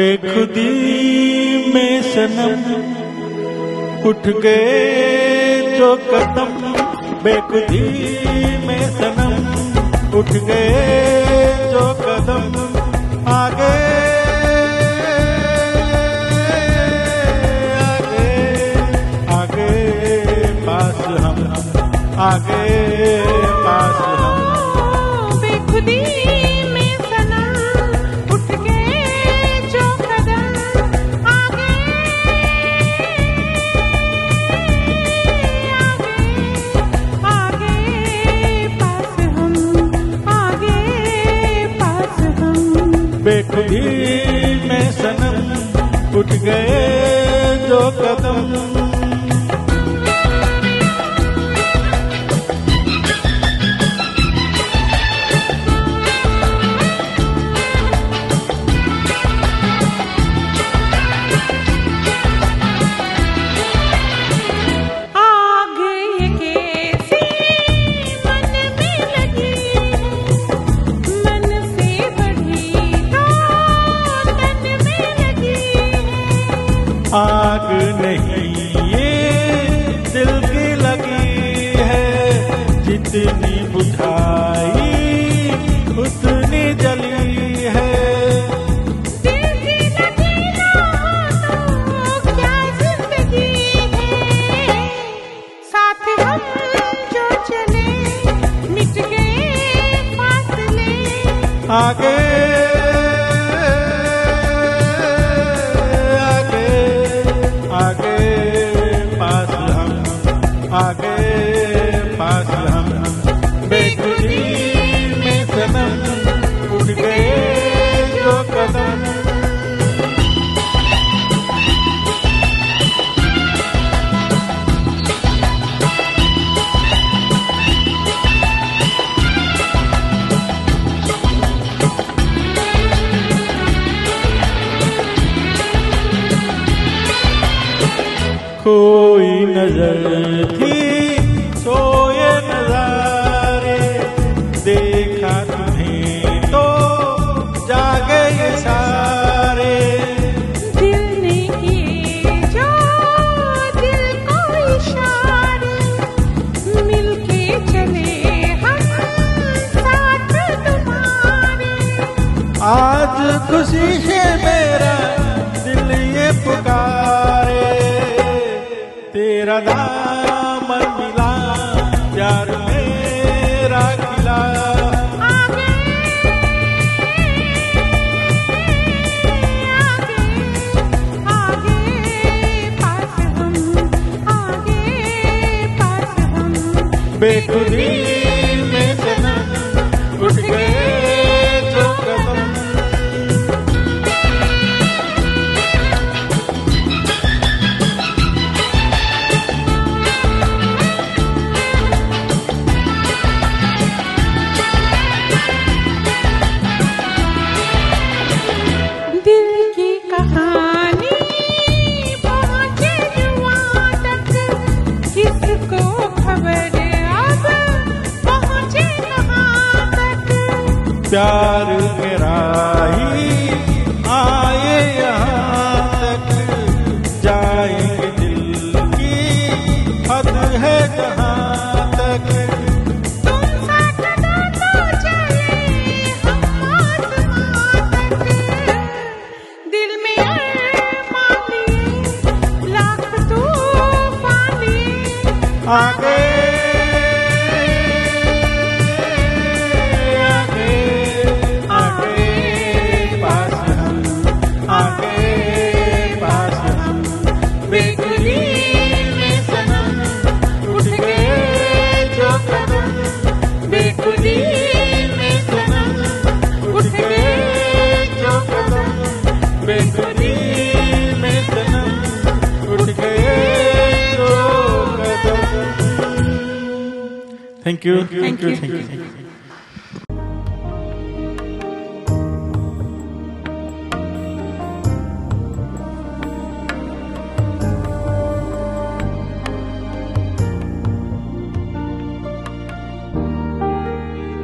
बेखुदी में सनम उठ गए जो कदम, बेखुदी में सनम उठ गए जो कदम, आगे आगे आगे पास हम, आगे पास हम। बेखुदी में सनम उठ गए जो कदम, आगे आगे आगे पास हम, आगे पास हम। बेखुदी में सनम उठ गए जो कदम। आग नहीं ये दिल की लगी है, जितनी बुझाई उतनी जली है। दिल की लगी ना तो क्या जिंदगी है, साथ हम जो चले मिट गए फासले, आगे आगे पास हम। बेखुदी में सनम उठ गए जो कदम। कोई नजर थी सोए नजारे, देखा तुम्हें तो जागे ये सारे। दिल ने किए जो दिल को इशारे, मिलके चले हम साथ तुम्हारे। आज खुशी से मेरा दिल ये पुकारे, तेरा दामन मिला प्यार मेरा खिला। आगे आगे आगे पास हम, आगे पास हम। बेखुदी में सनम उठ गए जो कदम। प्यार मेरा ही आए यहाँ तक, जाएंगे दिल की हद है कहाँ तक। तुम साथ ना तो चले हम आसमां तक, दिल में अरमान लिए लाख तूफान लिए। आगे बेखुदी में सनम उठ गए जो कदम, बेखुदी में सनम उठ गए जो कदम, बेखुदी में सनम उठ गए जो कदम। Thank you.